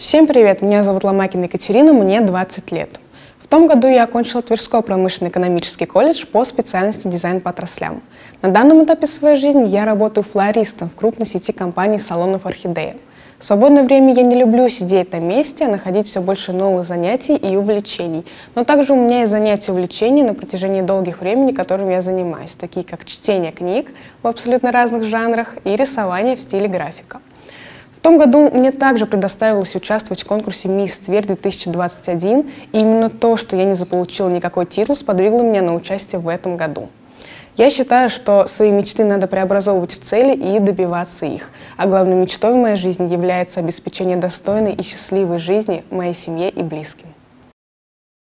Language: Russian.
Всем привет! Меня зовут Ломакина Екатерина, мне 20 лет. В том году я окончила Тверской промышленно-экономический колледж по специальности дизайн по отраслям. На данном этапе своей жизни я работаю флористом в крупной сети компаний салонов «Орхидея». В свободное время я не люблю сидеть на месте, а находить все больше новых занятий и увлечений. Но также у меня есть занятия и увлечения на протяжении долгих времени, которыми я занимаюсь, такие как чтение книг в абсолютно разных жанрах и рисование в стиле графика. В том году мне также предоставилось участвовать в конкурсе «Мисс Тверь 2021», и именно то, что я не заполучила никакой титул, сподвигло меня на участие в этом году. Я считаю, что свои мечты надо преобразовывать в цели и добиваться их. А главной мечтой в моей жизни является обеспечение достойной и счастливой жизни моей семье и близким.